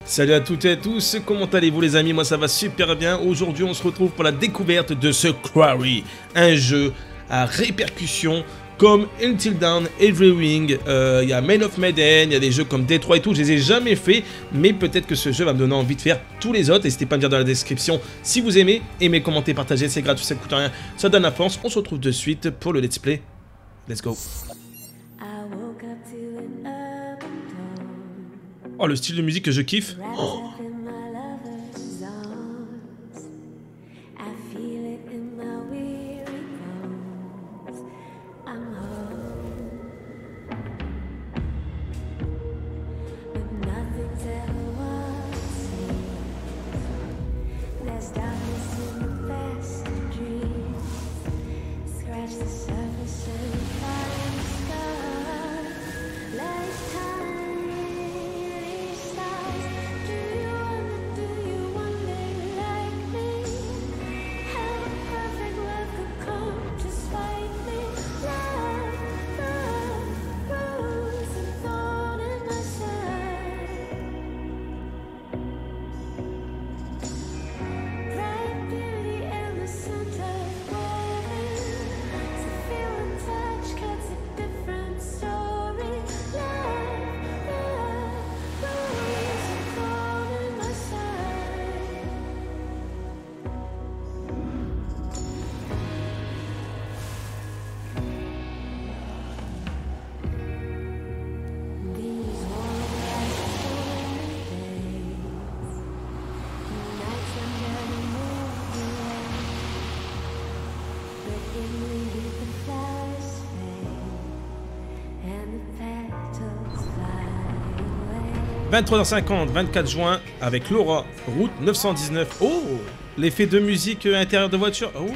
Salut à toutes et à tous, comment allez-vous les amis? Moi ça va super bien. Aujourd'hui on se retrouve pour la découverte de ce Quarry, un jeu à répercussions comme Until Dawn, Every Wing, il y a Man of Medan, il y a des jeux comme Detroit et tout, je les ai jamais fait, mais peut-être que ce jeu va me donner envie de faire tous les autres. N'hésitez pas à me dire dans la description si vous aimez, commentez, partagez, c'est gratuit, ça ne coûte rien, ça donne la force. On se retrouve de suite pour le let's play. Let's go. Oh, le style de musique que je kiffe. Oh. « 23h50, 24 juin, avec Laura, route 919. » Oh, l'effet de musique intérieur de voiture. Oh.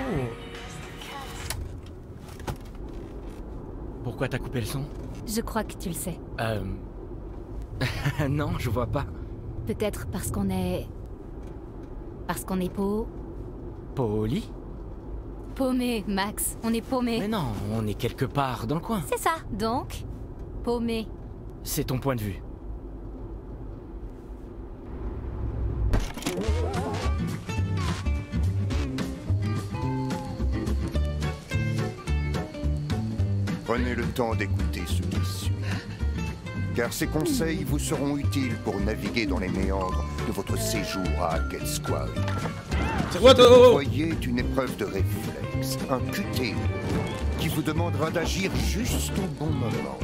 Pourquoi t'as coupé le son? Je crois que tu le sais. Non, je vois pas. Peut-être parce qu'on est... Poli? Paumé, Max. On est paumé. Mais non, on est quelque part dans le coin. C'est ça, donc. Paumé. C'est ton point de vue. Prenez le temps d'écouter ce qui suit, car ces conseils vous seront utiles pour naviguer dans les méandres de votre séjour à Hackett's Quarry. Ce que vous voyez est une épreuve de réflexe, un QTE, qui vous demandera d'agir juste au bon moment.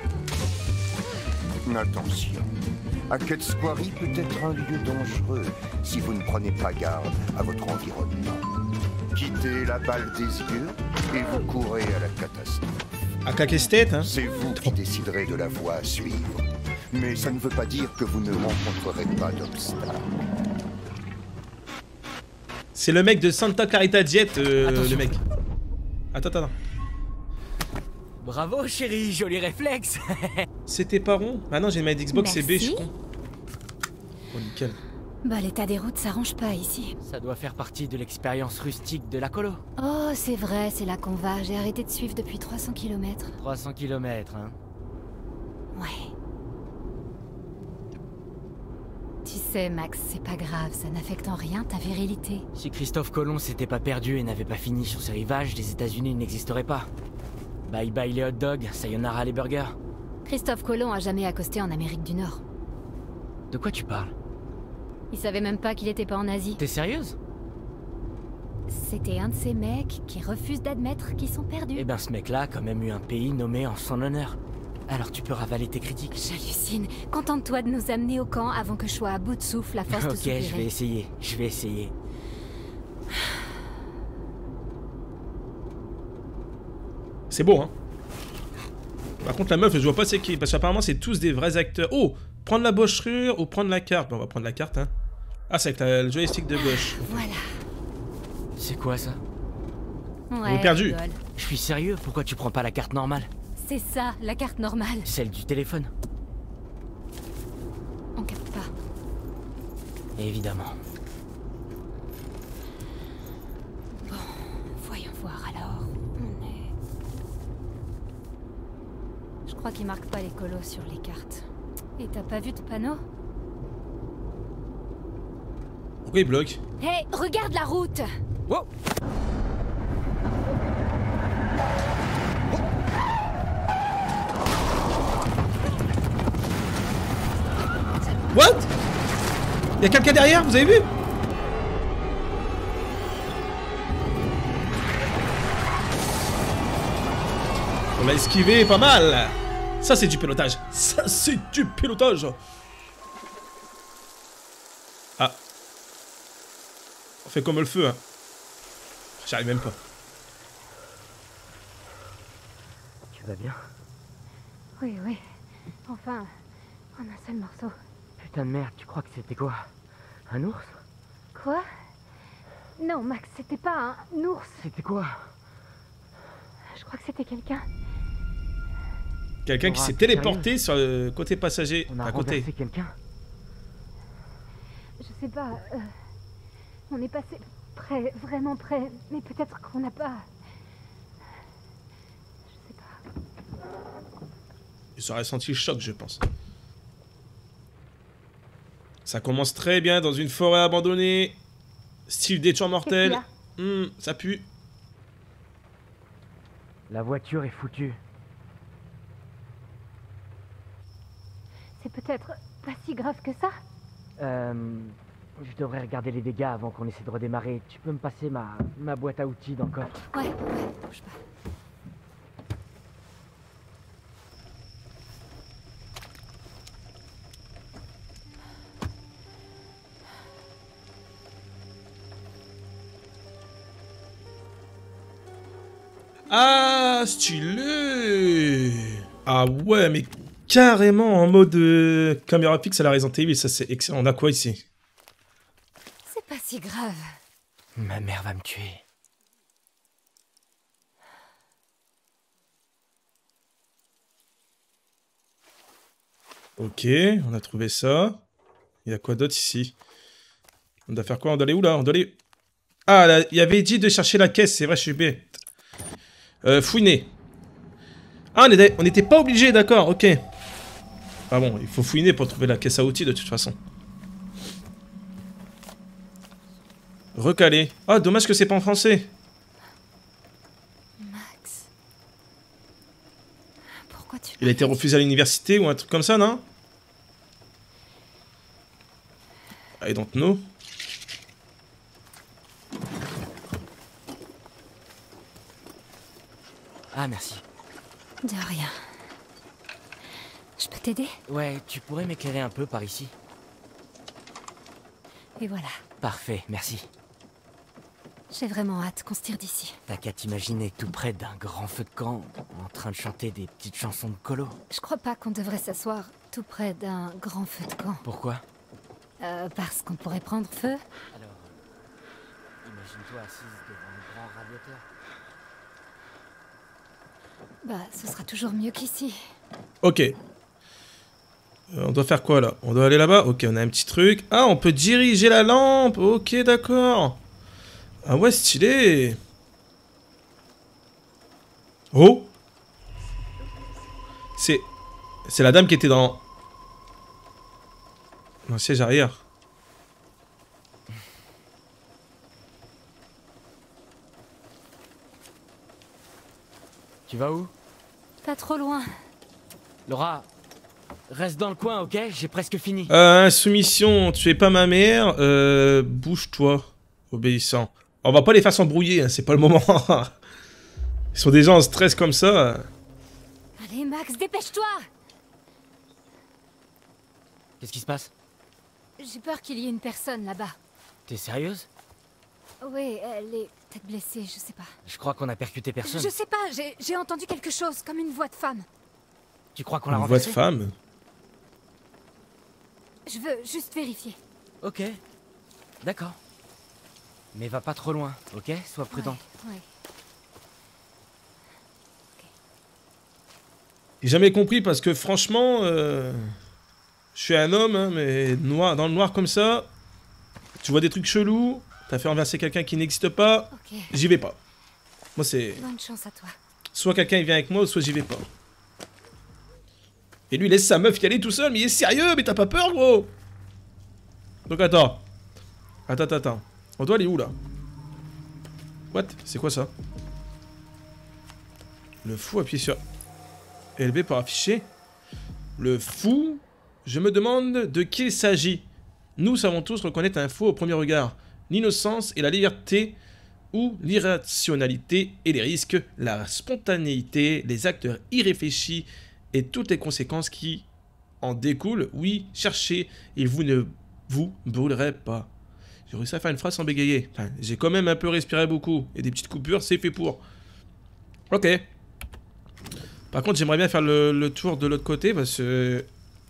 Attention, Hackett's Quarry peut être un lieu dangereux si vous ne prenez pas garde à votre environnement. Quittez la balle des yeux et vous courez à la catastrophe. À Kakestet, hein? C'est vous qui déciderez de la voie à suivre. Mais ça ne veut pas dire que vous ne rencontrerez pas d'obstacles. C'est le mec de Santa Clarita Diet, le mec. Attends. Bravo chérie, joli réflexe. C'était pas rond? Ah non, j'ai ma Xbox CB, je suis con. Oh, nickel. Bah, l'état des routes s'arrange pas ici. Ça doit faire partie de l'expérience rustique de la colo. Oh, c'est vrai, c'est là qu'on va. J'ai arrêté de suivre depuis 300 km. 300 km, hein? Ouais. Tu sais, Max, c'est pas grave, ça n'affecte en rien ta virilité. Si Christophe Colomb s'était pas perdu et n'avait pas fini sur ses rivages, les États-Unis n'existeraient pas. Bye bye les hot dogs, sayonara les burgers. Christophe Colomb a jamais accosté en Amérique du Nord. De quoi tu parles? Il savait même pas qu'il était pas en Asie. T'es sérieuse? C'était un de ces mecs qui refusent d'admettre qu'ils sont perdus. Eh ben ce mec-là a quand même eu un pays nommé en son honneur. Alors tu peux ravaler tes critiques. J'hallucine. Contente-toi de nous amener au camp avant que je sois à bout de souffle à force de soupirer. Ok, je vais essayer. C'est beau, hein? Par contre, la meuf, je vois pas c'est qui. Parce qu'apparemment, c'est tous des vrais acteurs. Oh! Prendre la bochure ou prendre la carte? Bon, on va prendre la carte, hein. Ah, c'est avec le joystick de gauche. Voilà. C'est quoi ça? Ouais, perdu. Je suis sérieux, pourquoi tu prends pas la carte normale? C'est ça, la carte normale. Celle du téléphone. On capte pas. Évidemment. Bon, voyons voir alors. On est... Je crois qu'ils marquent pas les colos sur les cartes. Et t'as pas vu ton panneau? Pourquoi il bloque? Hé, regarde la route. Wow. What? Y'a quelqu'un derrière, vous avez vu? On l'a esquivé pas mal. Ça c'est du pilotage. Ça c'est du pilotage. Ah. On fait comme le feu, hein. J'arrive même pas. Tu vas bien? Oui, oui. Enfin, en un seul morceau. Putain de merde, tu crois que c'était quoi? Un ours? Quoi? Non, Max, c'était pas un ours. C'était quoi? Je crois que c'était quelqu'un. Quelqu'un qui Laura, s'est t'es téléporté sur le côté passager. On a À côté. renversé quelqu'un? Je sais pas. On est passé près, vraiment près. Mais peut-être qu'on n'a pas. Je sais pas. Ils auraient senti le choc, je pense. Ça commence très bien dans une forêt abandonnée. Style des tueurs mortels. Ça pue. La voiture est foutue. C'est peut-être pas si grave que ça. Je devrais regarder les dégâts avant qu'on essaie de redémarrer. Tu peux me passer ma boîte à outils dans le coffre? Ouais, bouge pas. Ah, stylé. Ah ouais, mais carrément en mode caméra fixe à la Resident Evil, ça c'est excellent. On a quoi ici? C'est pas si grave. Ma mère va me tuer. Ok, on a trouvé ça. Il y a quoi d'autre ici? On doit faire quoi? On doit aller où là? On doit aller... Ah, là, il y avait dit de chercher la caisse, c'est vrai, je suis bête. Fouiner. Ah, on n'était pas obligé, d'accord, ok. Ah bon, il faut fouiner pour trouver la caisse à outils de toute façon. Recaler. Ah, dommage que c'est pas en français. Max. Pourquoi tu... Il a été refusé à l'université ou un truc comme ça, non? I don't know. Ah, merci. De rien. Je peux t'aider? Ouais, tu pourrais m'éclairer un peu par ici? Et voilà. Parfait, merci. J'ai vraiment hâte qu'on se tire d'ici. T'as qu'à t'imaginer tout près d'un grand feu de camp, en train de chanter des petites chansons de colo. Je crois pas qu'on devrait s'asseoir tout près d'un grand feu de camp. Pourquoi? Parce qu'on pourrait prendre feu. Alors, imagine-toi assise devant le grand radiateur. Bah, ce sera toujours mieux qu'ici. Ok. On doit faire quoi là? On doit aller là-bas? Ok, on a un petit truc. Ah, on peut diriger la lampe. Ok, d'accord. Ah ouais, stylé. Oh. C'est la dame qui était dans le siège arrière. Tu vas où? Pas trop loin. Laura, reste dans le coin, ok? J'ai presque fini. Insoumission, tu es pas ma mère. Bouge-toi, obéissant. On va pas les faire s'embrouiller, hein, c'est pas le moment. Ils sont déjà en stress comme ça. Allez, Max, dépêche-toi! Qu'est-ce qui se passe? J'ai peur qu'il y ait une personne là-bas. T'es sérieuse? Oui, elle est peut-être blessée, je sais pas. Je crois qu'on a percuté personne. Je sais pas, j'ai entendu quelque chose, comme une voix de femme. Tu crois qu'on l'a Une voix de renversée? femme. Je veux juste vérifier. Ok. D'accord. Mais va pas trop loin, ok? Sois prudent. Ouais. J'ai jamais compris parce que franchement, je suis un homme, hein, mais noir, dans le noir comme ça, tu vois des trucs chelous, t'as fait renverser quelqu'un qui n'existe pas, Ok, j'y vais pas. Moi c'est, bonne chance à toi. soit quelqu'un il vient avec moi, soit j'y vais pas. Et lui il laisse sa meuf y aller tout seul, mais il est sérieux, mais t'as pas peur gros? Donc attends, Attends. On doit aller où, là? What? C'est quoi, ça? Le fou appuie sur LB pour afficher. Le fou? Je me demande de qui il s'agit. Nous savons tous reconnaître un fou au premier regard. L'innocence et la liberté, ou l'irrationalité et les risques, la spontanéité, les actes irréfléchis et toutes les conséquences qui en découlent. Oui, cherchez et vous ne vous brûlerez pas. J'ai réussi à faire une phrase sans bégayer. Enfin, j'ai quand même un peu respiré beaucoup. Et des petites coupures, c'est fait pour. Ok. Par contre, j'aimerais bien faire le tour de l'autre côté parce que...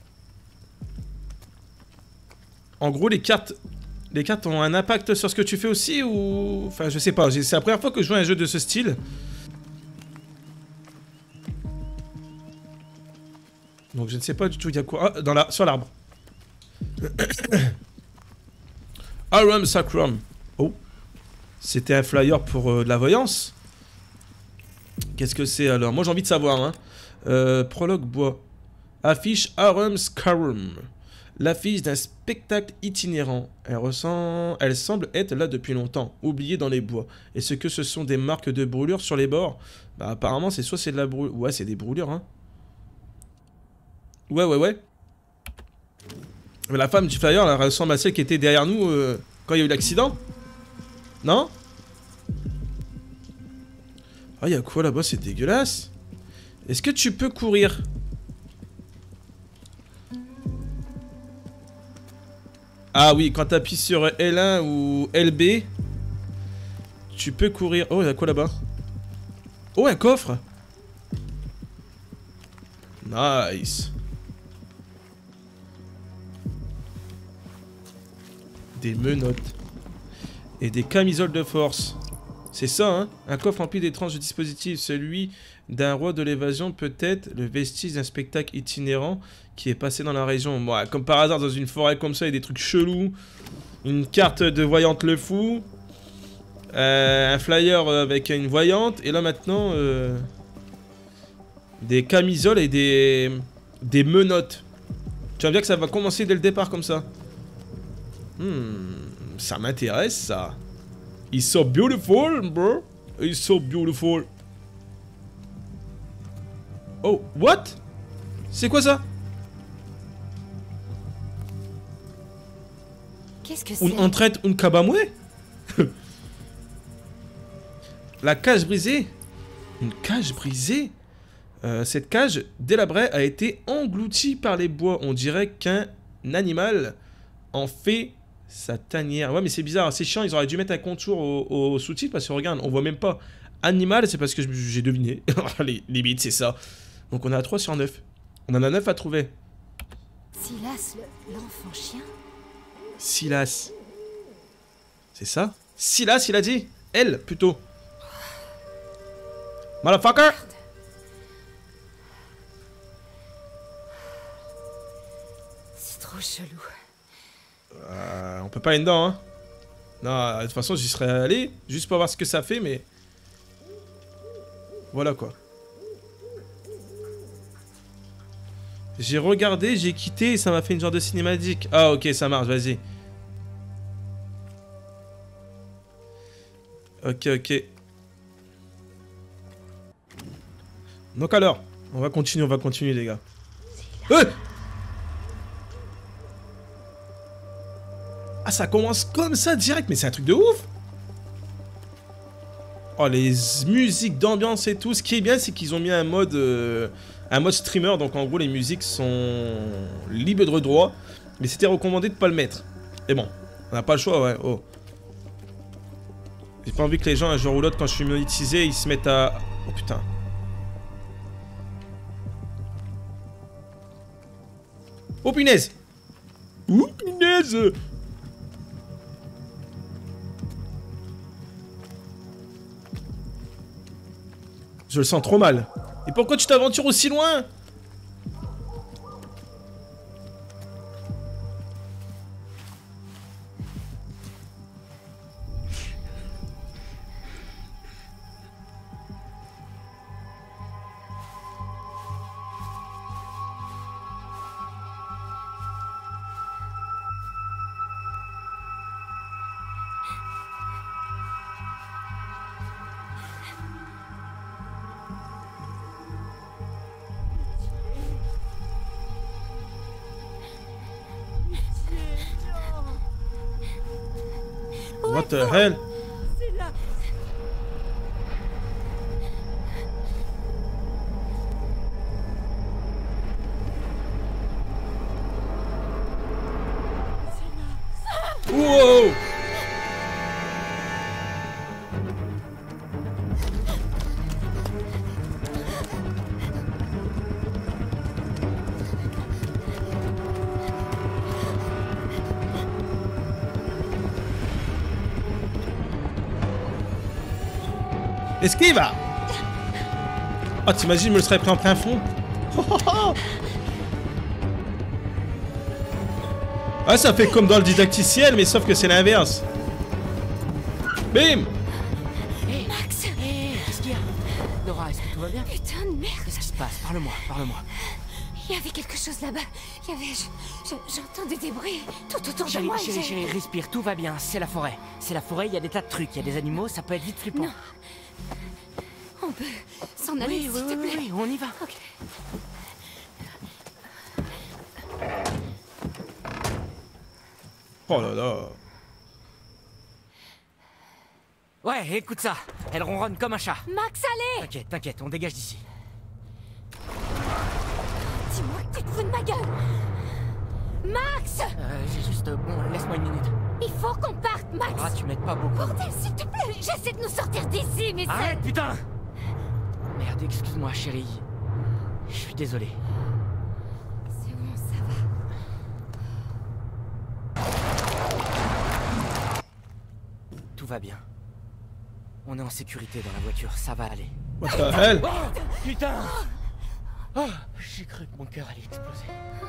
En gros, les cartes ont un impact sur ce que tu fais aussi ou... Enfin, je sais pas. C'est la première fois que je joue à un jeu de ce style. Donc, je ne sais pas du tout il y a quoi. Ah, sur l'arbre. Arum Sacrum. Oh. C'était un flyer pour de la voyance. Qu'est-ce que c'est alors? Moi, j'ai envie de savoir. Hein. Prologue bois. Affiche Arum Sacrum. L'affiche d'un spectacle itinérant. Elle semble être là depuis longtemps, oubliée dans les bois. Est-ce que ce sont des marques de brûlure sur les bords? Bah apparemment c'est soit c'est de la brûlure... Ouais, c'est des brûlures, hein. Ouais. Mais la femme du flyer, elle ressemble à celle qui était derrière nous quand il y a eu l'accident. Non? Ah, il y a quoi là-bas? C'est dégueulasse. Est-ce que tu peux courir? Ah oui, quand tu appuies sur L1 ou LB, tu peux courir. Oh, il y a quoi là-bas? Oh, un coffre. Nice. Des menottes. Et des camisoles de force. C'est ça, hein? Un coffre rempli d'étranges dispositifs. Celui d'un roi de l'évasion, peut-être le vestige d'un spectacle itinérant qui est passé dans la région. Bon, comme par hasard, dans une forêt comme ça, il y a des trucs chelous. Une carte de voyante le fou. Un flyer avec une voyante. Et là, maintenant, des camisoles et des menottes. Tu vas me dire que ça va commencer dès le départ comme ça. Ça m'intéresse, ça. It's so beautiful, bro. It's so beautiful. Oh, what? C'est quoi ça? Qu'est-ce que c'est? On traite un kabamwe? La cage brisée? Une cage brisée? Cette cage délabrée a été engloutie par les bois. On dirait qu'un animal en fait sa tanière. Ouais, mais c'est bizarre, c'est chiant. Ils auraient dû mettre un contour au sous-titre parce que regarde, on voit même pas animal. C'est parce que j'ai deviné. Les limites, c'est ça. Donc on est à 3 sur 9. On en a 9 à trouver. Silas, l'enfant chien? Silas. C'est ça? Silas, il a dit. Elle, plutôt. Motherfucker! C'est trop chelou. On peut pas aller dedans, hein. Non, de toute façon, j'y serais allé, juste pour voir ce que ça fait, mais... Voilà, quoi. J'ai regardé, j'ai quitté, et ça m'a fait une genre de cinématique. Ah, ok, ça marche, vas-y. Ok. Donc alors, on va continuer, les gars. Ah, ça commence comme ça, direct, mais c'est un truc de ouf. Oh, les musiques d'ambiance et tout. Ce qui est bien, c'est qu'ils ont mis un mode streamer. Donc, en gros, les musiques sont libres de droit. Mais c'était recommandé de pas le mettre. Et bon, on n'a pas le choix, ouais. Oh. J'ai pas envie que les gens, un jour ou l'autre, quand je suis monétisé, ils se mettent à... Oh, putain. Oh, punaise. Oh, punaise. Je le sens trop mal. Et pourquoi tu t'aventures aussi loin? What the hell? C'est là. Wow! Esquive! Oh, t'imagines, je me le serais pris en plein fond? Ah, ça fait comme dans le didacticiel, mais sauf que c'est l'inverse. Bim! Hé, Max! Hé, qu'est-ce qu'il y a? Laura, est-ce que tout va bien? Putain de merde. Qu'est-ce qui se passe? Parle-moi, parle-moi. Il y avait quelque chose là-bas. Il y avait... J'entendais des bruits tout autour de Chérie, moi. chérie, chérie, respire, tout va bien, c'est la forêt. C'est la forêt, il y a des tas de trucs, il y a des animaux, ça peut être vite flippant. Non. On peut s'en aller, Oui, s'il oui, te oui, plaît. oui, on y va. Ok. Oh là là. Ouais, écoute ça, elle ronronne comme un chat. Max, allez! T'inquiète, t'inquiète, on dégage d'ici. Dis-moi que tu te fous de ma gueule! Max! J'ai juste... bon, laisse-moi une minute. Il faut qu'on parte, Max! Laura, tu m'aides pas beaucoup. Bordel, s'il te plaît! J'essaie de nous sortir d'ici, mais Arrête, putain! Merde, excuse-moi, chérie. Je suis désolé. C'est bon, ça va. Tout va bien. On est en sécurité dans la voiture, ça va aller. What the hell? Oh, putain! Oh, j'ai cru que mon cœur allait exploser.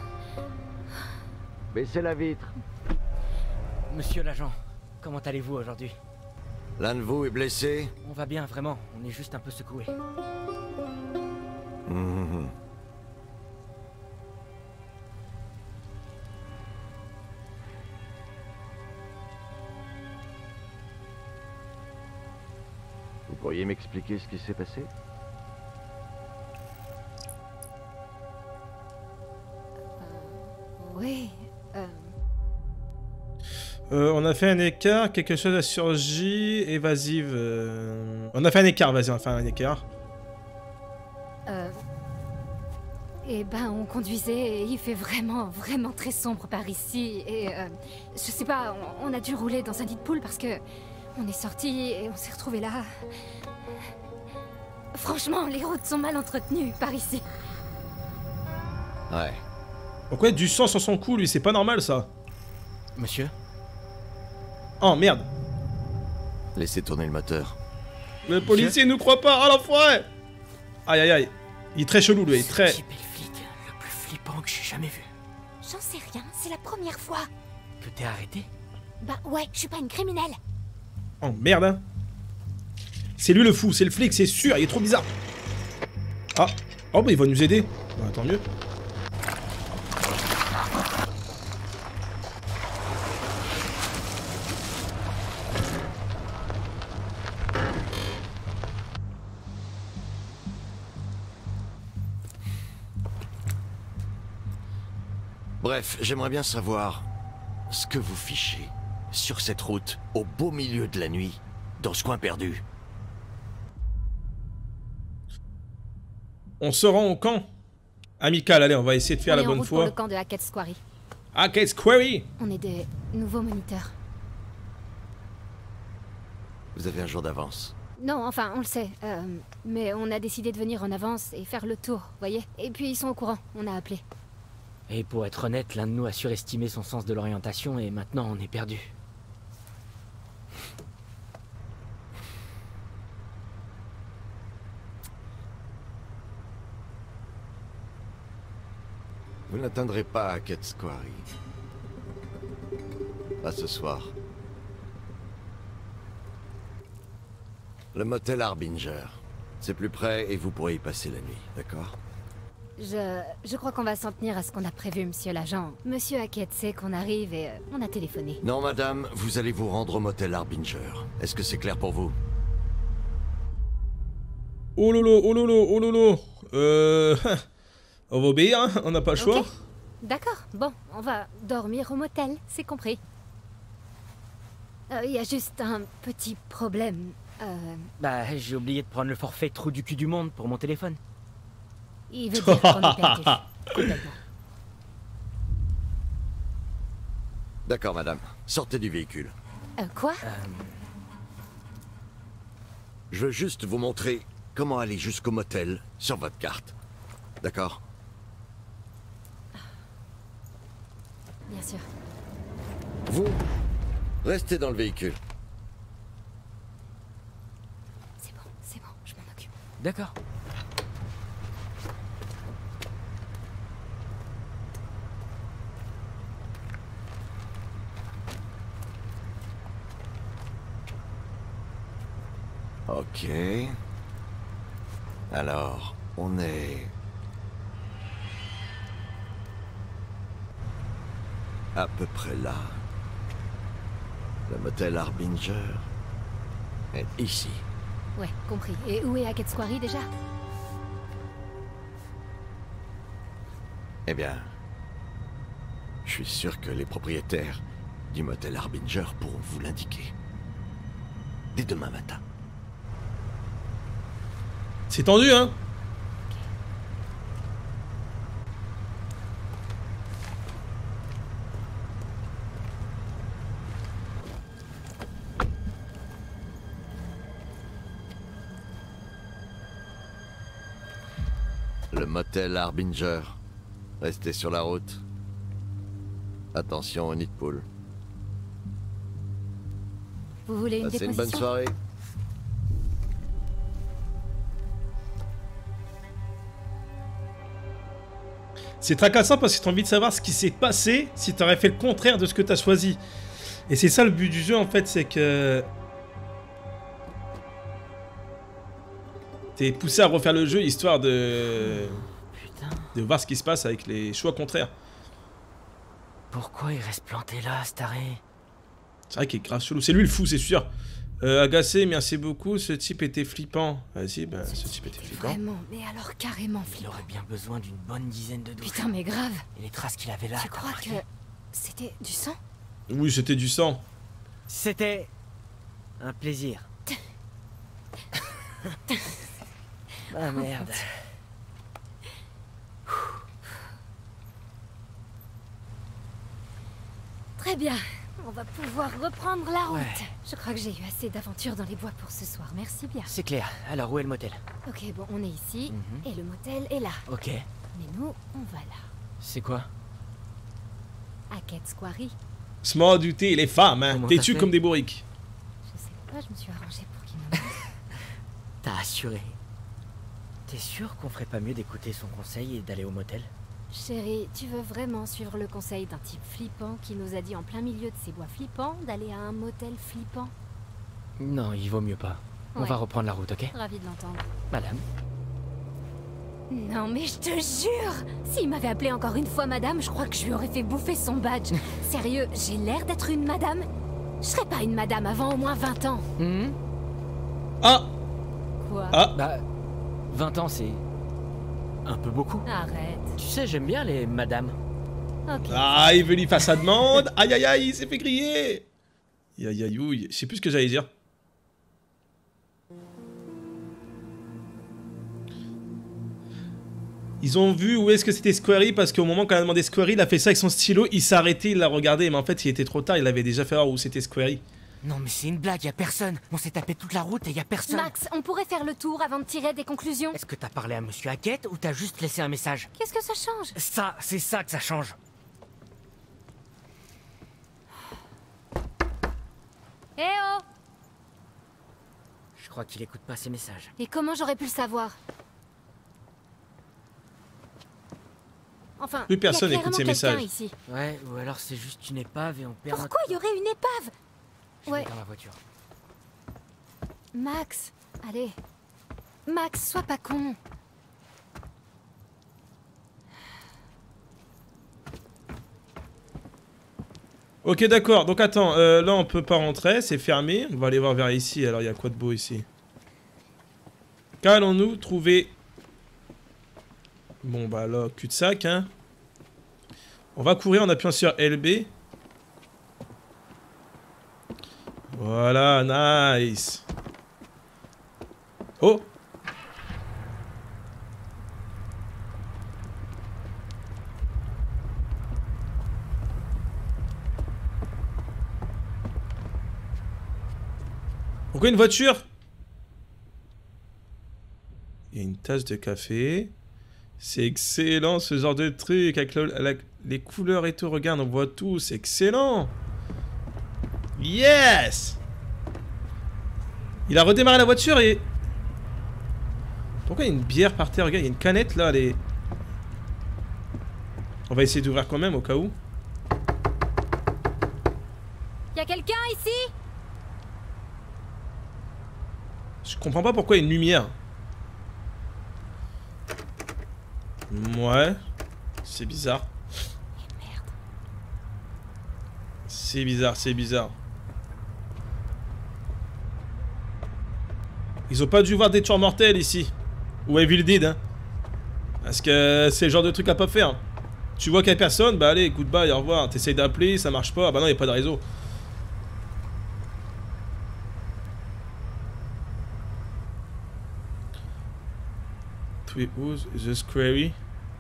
Baissez la vitre. Monsieur l'agent, comment allez-vous aujourd'hui? L'un de vous est blessé? On va bien, vraiment. On est juste un peu secoué. Mhm. Vous pourriez m'expliquer ce qui s'est passé? Oui, On a fait un écart, quelque chose a surgi, évasive. On a fait un écart, vas-y, on a fait un écart. Eh ben, on conduisait et il fait vraiment très sombre par ici. Et je sais pas, on a dû rouler dans un nid de poule parce que on est sorti et on s'est retrouvé là. Franchement, les routes sont mal entretenues par ici. Ouais. Pourquoi du sang sur son cou, lui? C'est pas normal, ça. Monsieur? Oh, merde. Laissez tourner le moteur. Le policier nous croit pas, oh l'enfoiré! Aïe aïe aïe. Il est très chelou, lui, il est très... Ce type est le flic le plus flippant que j'ai jamais vu. J'en sais rien, c'est la première fois. Que t'es arrêté? Bah ouais, je suis pas une criminelle. Oh, merde, hein. C'est lui le fou, c'est le flic, c'est sûr, il est trop bizarre. Ah. Oh, bah il va nous aider. Bah, tant mieux. Bref, j'aimerais bien savoir ce que vous fichez sur cette route, au beau milieu de la nuit, dans ce coin perdu. On se rend au camp. Amical, allez, on va essayer de faire On la est en bonne route pour foi. le camp de Hackett's Quarry. Hackett's Quarry. On est des nouveaux moniteurs. Vous avez un jour d'avance. Non, enfin, on le sait. Mais on a décidé de venir en avance et faire le tour, voyez. Et puis ils sont au courant, on a appelé. Et pour être honnête, l'un de nous a surestimé son sens de l'orientation et maintenant on est perdu. Vous n'atteindrez pas Hackett's Quarry. Pas ce soir. Le motel Harbinger. C'est plus près et vous pourrez y passer la nuit, d'accord? Je crois qu'on va s'en tenir à ce qu'on a prévu, monsieur l'agent. Monsieur Hackett sait qu'on arrive et on a téléphoné. Non, madame, vous allez vous rendre au motel Harbinger. Est-ce que c'est clair pour vous? Oh lolo, oh lolo, oh lolo. On va obéir, hein, on n'a pas le choix. Ok. D'accord, bon, on va dormir au motel, c'est compris. Il y a juste un petit problème. Bah, j'ai oublié de prendre le forfait trou du cul du monde pour mon téléphone. Il veut dire qu'on est perdu. Complètement. D'accord, madame. Sortez du véhicule. Quoi? Je veux juste vous montrer comment aller jusqu'au motel sur votre carte. D'accord? Bien sûr. Vous, restez dans le véhicule. C'est bon, je m'en occupe. D'accord. Ok. Alors, on est... à peu près là. Le motel Harbinger est ici. Ouais, compris. Et où est Hackett Quarry déjà? Eh bien, je suis sûr que les propriétaires du motel Harbinger pourront vous l'indiquer. Dès demain matin. C'est tendu, hein? Le motel Harbinger. Restez sur la route. Attention au nid de poule. Vous voulez une Passez une déposition? bonne soirée. C'est tracassant parce que t'as envie de savoir ce qui s'est passé si t'aurais fait le contraire de ce que t'as choisi. Et c'est ça le but du jeu en fait, c'est que... T'es poussé à refaire le jeu histoire de... Putain. De voir ce qui se passe avec les choix contraires. Pourquoi il reste planté là, ce taré? C'est vrai qu'il est grave chelou. C'est lui le fou, c'est sûr. Agacé, merci beaucoup. Ce type était flippant. Vas-y, ben, ce type était flippant. Vraiment, mais alors carrément Il flippant. aurait bien besoin d'une bonne dizaine de douches. Putain, mais grave. Et les traces qu'il avait là, Tu t'as crois que remarqué? c'était du sang? Oui, c'était du sang. C'était un plaisir. Ah merde. Très bien. On va pouvoir reprendre la route. Ouais. Je crois que j'ai eu assez d'aventures dans les bois pour ce soir. Merci bien. C'est clair. Alors où est le motel? Ok, bon, on est ici. Mhm. Et le motel est là. Ok. Mais nous, on va là. C'est quoi? Hackett Quarry. Smart du thé et les femmes, hein. Comment Têtus t'as fait comme des bourriques. Je sais pas, je me suis arrangée pour qu'il me montre. T'as assuré. T'es sûr qu'on ferait pas mieux d'écouter son conseil et d'aller au motel? Chérie, tu veux vraiment suivre le conseil d'un type flippant qui nous a dit en plein milieu de ces bois flippants d'aller à un motel flippant? Non, il vaut mieux pas. On Ouais. va reprendre la route, ok? Ravi de l'entendre. Madame. Non mais je te jure! S'il m'avait appelé encore une fois madame, je crois que je lui aurais fait bouffer son badge. Sérieux, j'ai l'air d'être une madame? Je serais pas une madame avant au moins 20 ans. Ah! Quoi? Ah! Bah, 20 ans, c'est un peu beaucoup. Arrête. Tu sais, j'aime bien les madames. Ok. Ah, il veut lui faire sa demande. Aïe aïe aïe, il s'est fait griller. Aïe aïe aïe. Je sais plus ce que j'allais dire. Ils ont vu où est-ce que c'était Squarey parce qu'au moment quand elle a demandé Squarey, il a fait ça avec son stylo, il s'est arrêté, il l'a regardé, mais en fait il était trop tard, il avait déjà fait voir où c'était Squarey. Non, mais c'est une blague, y a personne. On s'est tapé toute la route et y a personne. Max, on pourrait faire le tour avant de tirer des conclusions? Est-ce que t'as parlé à Monsieur Hackett ou t'as juste laissé un message? Qu'est-ce que ça change? Ça, c'est ça que ça change. Eh oh! Je crois qu'il écoute pas ses messages. Et comment j'aurais pu le savoir? Enfin, Plus personne y a écoute ses clairement quelqu'un messages. ici. Ouais, ou alors c'est juste une épave et on perd Pourquoi il y aurait une épave? Je vais dans la voiture. Max, allez. Max, sois pas con. Ok d'accord, donc attends, là on peut pas rentrer, c'est fermé. On va aller voir vers ici, alors il y a quoi de beau ici? Qu'allons-nous trouver? Bon bah là, cul-de-sac hein. On va courir en appuyant sur LB. Voilà, nice. Oh. Pourquoi une voiture? Il y a une tasse de café. C'est excellent ce genre de truc avec les couleurs et tout. Regarde, on voit tout. C'est excellent. Yes! Il a redémarré la voiture et... Pourquoi il y a une bière par terre? Regarde, il y a une canette là. On va essayer d'ouvrir quand même au cas où. Y a quelqu'un ici? Je comprends pas pourquoi il y a une lumière. Ouais. C'est bizarre. Merde. C'est bizarre, c'est bizarre. Ils ont pas dû voir des tueurs mortels ici. Ou Evil Dead, hein. Parce que c'est le genre de truc à pas faire. Tu vois qu'il y a personne, bah allez, goodbye, au revoir. T'essayes d'appeler, ça marche pas. Ah bah non, y a pas de réseau. Who's the Squarey?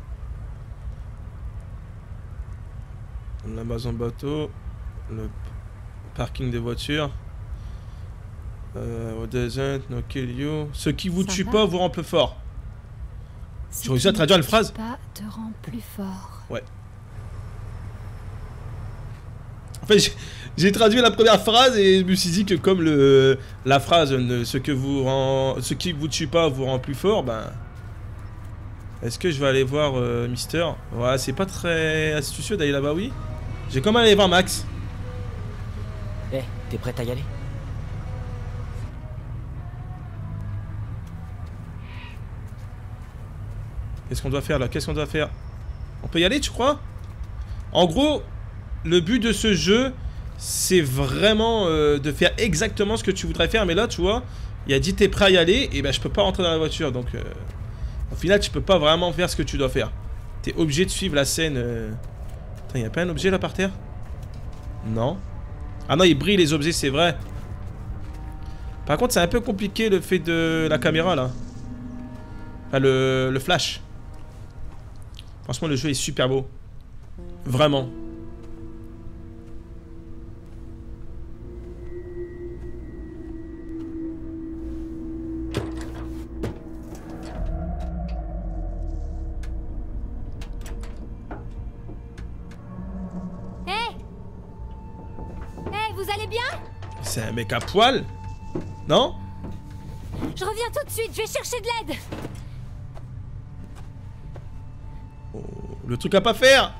La base en bateau. Le parking des voitures. What doesn't no kill you. Ce qui vous tue pas vous rend plus fort. Tu réussis à traduire une phrase? Pas te rend plus fort. Ouais. En fait, j'ai traduit la première phrase et je me suis dit que comme la phrase ce qui vous tue pas vous rend plus fort, ben. Est-ce que je vais aller voir Mister? Ouais, c'est pas très astucieux d'aller là-bas, oui. J'ai quand même aller voir Max. Eh, t'es prête à y aller? Qu'est-ce qu'on doit faire là? Qu'est-ce qu'on doit faire? On peut y aller, tu crois? En gros, le but de ce jeu, c'est vraiment de faire exactement ce que tu voudrais faire. Mais là, tu vois, il a dit t'es prêt à y aller, et ben je peux pas rentrer dans la voiture. Donc, au final, tu peux pas vraiment faire ce que tu dois faire. T'es obligé de suivre la scène. Attends, y a pas un objet là par terre? Non. Ah non, il brille les objets, c'est vrai. Par contre, c'est un peu compliqué le fait de la caméra là. Enfin, le flash. Franchement, le jeu est super beau. Vraiment. Vous allez bien? C'est un mec à poil? Non? Je reviens tout de suite, je vais chercher de l'aide. Oh, le truc à pas faire.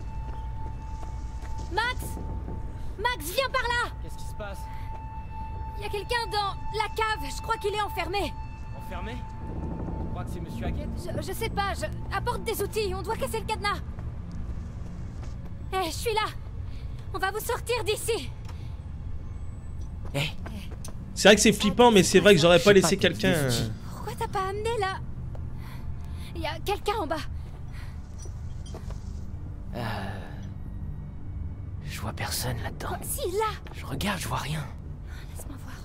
Max! Max, viens par là! Qu'est-ce qui se passe? Il y a quelqu'un dans la cave, je crois qu'il est enfermé. Enfermé? Tu crois que c'est Monsieur Hackett? Je sais pas, apporte des outils, on doit casser le cadenas. Je suis là. On va vous sortir d'ici. Eh, C'est vrai que c'est flippant, mais c'est vrai que j'aurais pas laissé quelqu'un. Pourquoi t'as pas amené là? Il y a quelqu'un en bas. je vois personne là-dedans. Oh, si, là. Je regarde, je vois rien. Laisse-moi voir.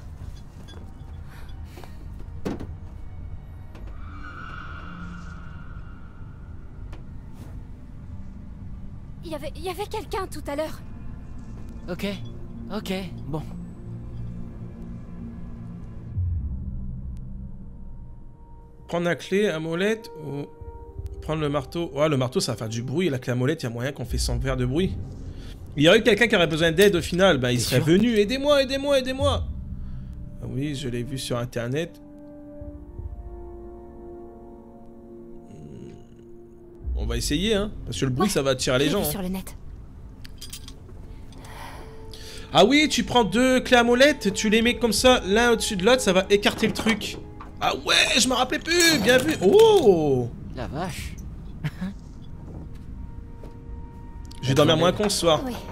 Il y avait quelqu'un tout à l'heure. Ok, bon. Prendre la clé à molette ou prendre le marteau. Ouais, le marteau ça va faire du bruit. La clé à molette, il y a moyen qu'on fait sans faire de bruit. Il y aurait eu quelqu'un qui aurait besoin d'aide au final. Ben, il serait venu. Aidez-moi, aidez-moi, aidez-moi. Ah oui, je l'ai vu sur internet. On va essayer, hein. Parce que le bruit, ça va attirer les gens. Hein. Sur le net. Ah oui, tu prends deux clés à molette, tu les mets comme ça, l'un au-dessus de l'autre, ça va écarter le truc. Ah ouais, je me rappelais plus. Bien vu. Oh. La vache. Je vais dormir moins con ce soir. Oui.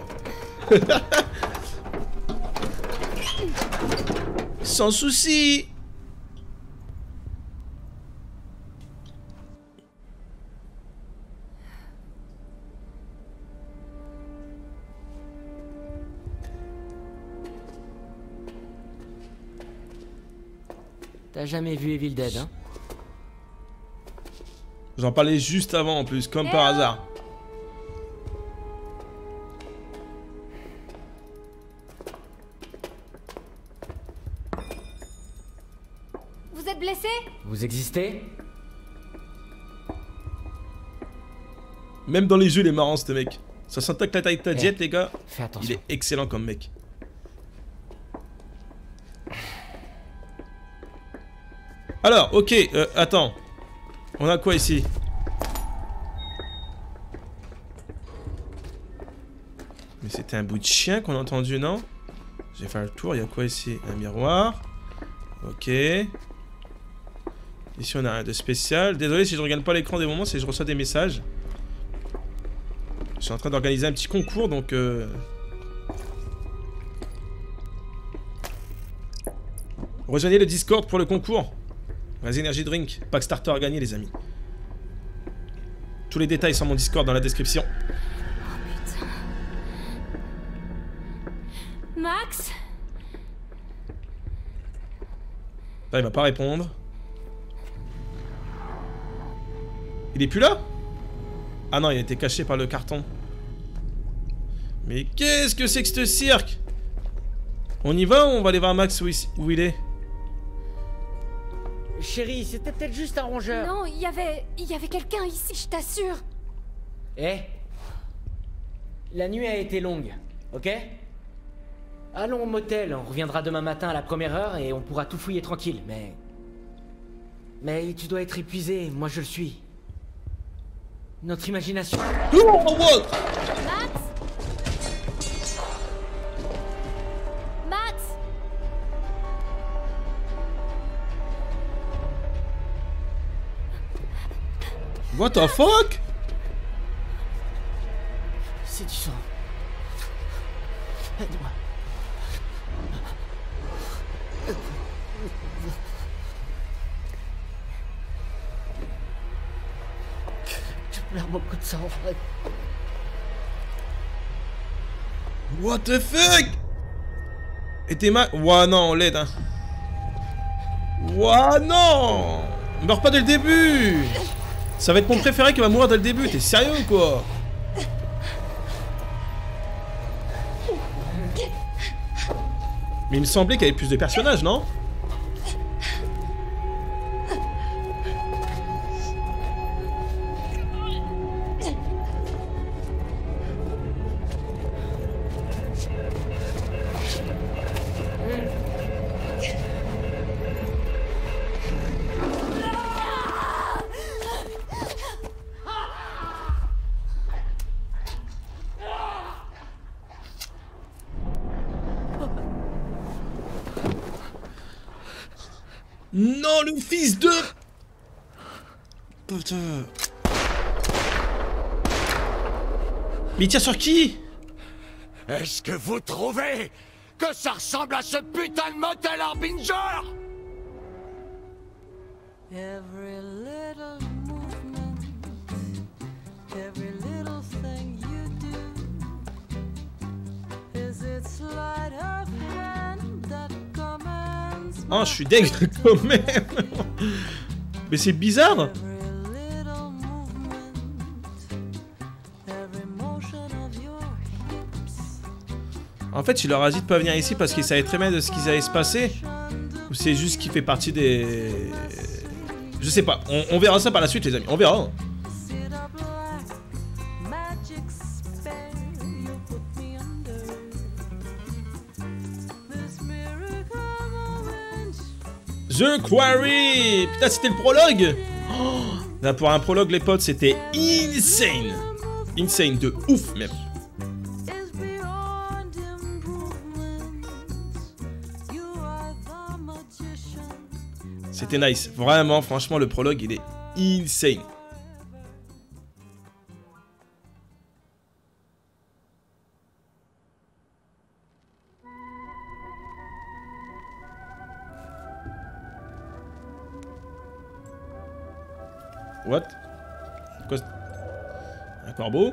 Sans souci. T'as jamais vu Evil Dead, hein? J'en parlais juste avant en plus, comme par hasard. Vous êtes blessé? Vous existez? Même dans les jeux, il est marrant ce mec. Ça s'attaque la taille de ta jet, les gars. Fais attention. Il est excellent comme mec. Alors, ok, attends. On a quoi ici? Mais c'était un bout de chien qu'on a entendu, non? J'ai fait le tour, il y a quoi ici? Un miroir. Ok. Ici on a rien de spécial. Désolé si je regarde pas l'écran des moments, c'est que je reçois des messages. Je suis en train d'organiser un petit concours, donc... Rejoignez le Discord pour le concours. Les Energy Drink, pack starter à gagner les amis. Tous les détails sont mon Discord dans la description. Oh putain. Max? Là il va pas répondre. Il est plus là? Ah non, il a été caché par le carton. Mais qu'est-ce que c'est que ce cirque? On y va ou on va aller voir Max où il est? Chérie, c'était peut-être juste un rongeur. Non, il y avait quelqu'un ici, je t'assure. Eh? La nuit a été longue, ok? Allons au motel, on reviendra demain matin à la première heure et on pourra tout fouiller tranquille, mais... Mais tu dois être épuisé, moi je le suis. Notre imagination... Oh, what? Max? Max? What the fuck? C'est du sang. Aide-moi. Je pleure beaucoup de sang. What the fuck? Et t'es mal... Ouah non, on l'aide hein. Ouah non. Meurs pas dès le début. Ça va être mon préféré qui va mourir dès le début. T'es sérieux ou quoi? Mais il me semblait qu'il y avait plus de personnages, non? Non, le fils de... Putain. Mais il tire sur qui? Est-ce que vous trouvez que ça ressemble à ce putain de motel Harbinger? Every little movement, every little thing you do is its sleight of hand that commands Oh, je suis deg quand même. Mais c'est bizarre. every little movement, every motion of your hips. En fait, il leur a dit de pas venir ici parce qu'il savait très bien de ce qui allait se passer. Ou c'est juste qu'il fait partie des... Je sais pas. On verra ça par la suite, les amis. On verra. Sit up like magic spell, you put me under this miracle moment. The Quarry. Putain, c'était le prologue. Oh, là, pour un prologue, les potes, c'était insane. Insane de ouf, même. Is beyond improvement. You are the magician. C'était nice. Vraiment, franchement, le prologue, il est insane. What? Quoi? Un corbeau?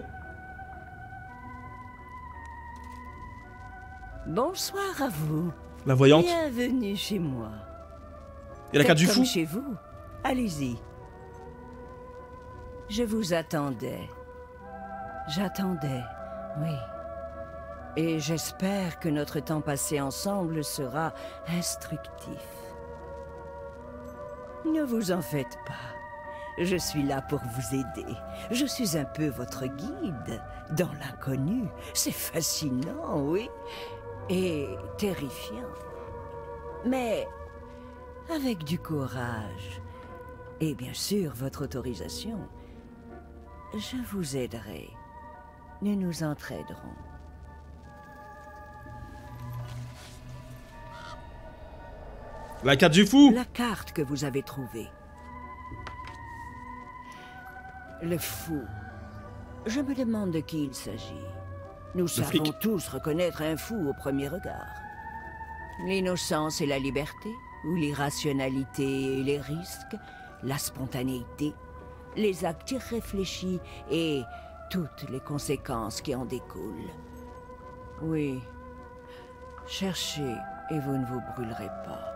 Bonsoir à vous. La voyante? Bienvenue chez moi. Et la carte du Faites fou. comme chez vous. Allez-y. Je vous attendais. J'attendais, oui. Et j'espère que notre temps passé ensemble sera instructif. Ne vous en faites pas. Je suis là pour vous aider. Je suis un peu votre guide dans l'inconnu. C'est fascinant, oui. Et terrifiant. Mais avec du courage et bien sûr votre autorisation, je vous aiderai. Nous nous entraiderons. La carte du fou. La carte que vous avez trouvée. Le fou. Je me demande de qui il s'agit. Nous savons flic. tous reconnaître un fou au premier regard. L'innocence et la liberté, ou l'irrationalité et les risques, la spontanéité, les actes irréfléchis et toutes les conséquences qui en découlent. Oui. Cherchez et vous ne vous brûlerez pas.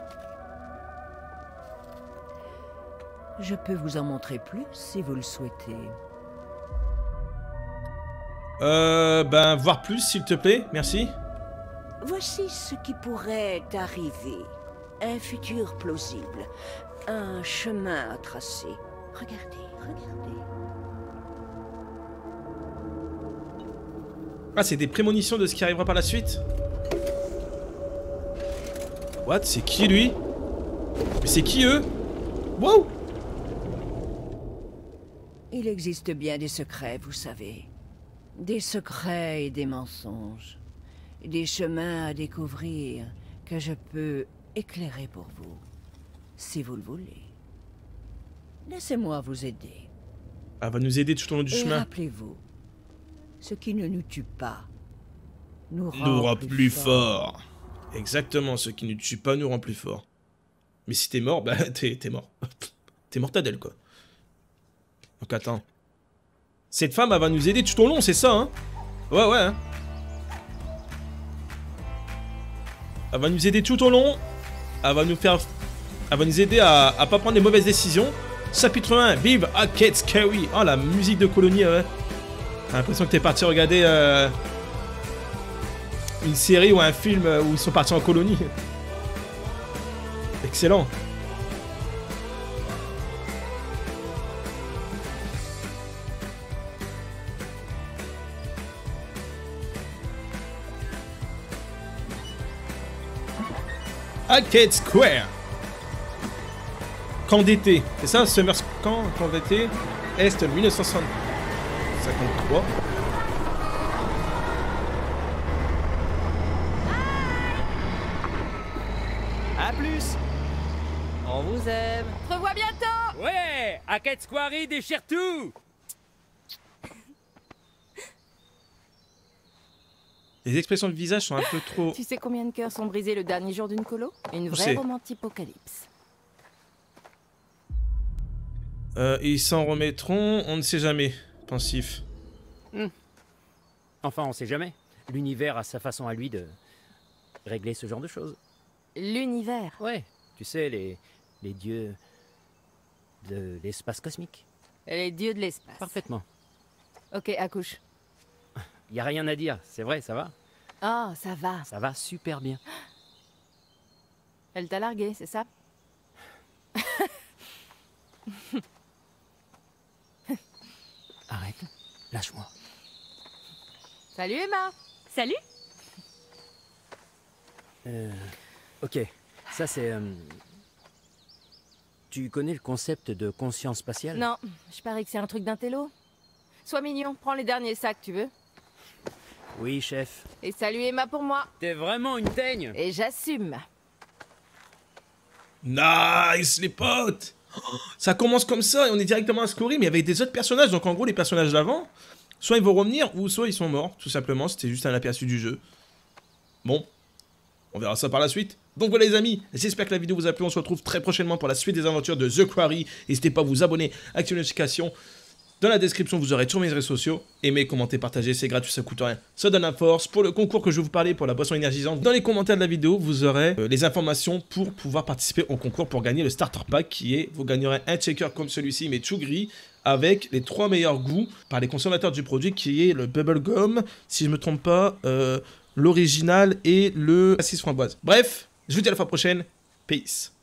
Je peux vous en montrer plus si vous le souhaitez. Ben, voir plus, s'il te plaît, merci. Voici ce qui pourrait arriver. Un futur plausible. Un chemin à tracer. Regardez, regardez. Ah, c'est des prémonitions de ce qui arrivera par la suite. What? C'est qui, lui? Mais c'est qui, eux? Wow! Il existe bien des secrets, vous savez. Des secrets et des mensonges. Des chemins à découvrir que je peux éclairer pour vous, si vous le voulez. Laissez-moi vous aider. Elle va nous aider tout au long du Et chemin. rappelez-vous, ce qui ne nous tue pas nous Nous rend plus fort. fort. Exactement, ce qui ne tue pas nous rend plus fort. Mais si t'es mort, bah t'es mort. T'es mortadelle, quoi. Donc attends. Cette femme, elle va nous aider tout au long, c'est ça, hein? Ouais, ouais. Hein. Elle va nous aider tout au long. Elle va nous faire... Elle va nous aider à pas prendre les mauvaises décisions. Chapitre 1, Vive Arcade Scary. Oh, la musique de colonie, ouais. J'ai l'impression que t'es parti regarder une série ou un film où ils sont partis en colonie. Excellent. Arcade Square. Camp d'été. C'est ça, Summer Camp d'été. Est 1953. À plus. On vous aime. Te revois bientôt. Ouais, Arcade Square déchire tout. Les expressions de visage sont un peu trop... Tu sais combien de cœurs sont brisés le dernier jour d'une colo? Une Je vraie sais. romantipocalypse. Ils s'en remettront, on ne sait jamais. Pensif. Enfin, on sait jamais. L'univers a sa façon à lui de régler ce genre de choses. L'univers. Ouais, tu sais, les dieux de l'espace cosmique. Les dieux de l'espace. Parfaitement. Ok, accouche. Y a rien à dire, c'est vrai, ça va. Oh, ça va. Ça va super bien. Elle t'a largué, c'est ça? Arrête, lâche-moi. Salut Emma. Salut. Ok, ça c'est... Tu connais le concept de conscience spatiale? Non, je parie que c'est un truc d'un télo. Sois mignon, prends les derniers sacs, tu veux? Oui, chef. Et salut Emma pour moi. T'es vraiment une teigne. Et j'assume. Nice, les potes. Ça commence comme ça et on est directement à Scory, mais avec des autres personnages. Donc en gros, les personnages d'avant, soit ils vont revenir, ou soit ils sont morts, tout simplement. C'était juste un aperçu du jeu. Bon, on verra ça par la suite. Donc voilà les amis, j'espère que la vidéo vous a plu. On se retrouve très prochainement pour la suite des aventures de The Quarry. N'hésitez pas à vous abonner, activer les notifications. Dans la description, vous aurez tous mes réseaux sociaux. Aimez, commentez, partagez, c'est gratuit, ça coûte rien. Ça donne la force. Pour le concours que je vais vous parler, pour la boisson énergisante, dans les commentaires de la vidéo, vous aurez les informations pour pouvoir participer au concours pour gagner le starter pack qui est, vous gagnerez un shaker comme celui-ci, mais tout gris, avec les 3 meilleurs goûts par les consommateurs du produit qui est le bubblegum, si je me trompe pas, l'original et le cassis framboise. Bref, je vous dis à la fois prochaine. Peace.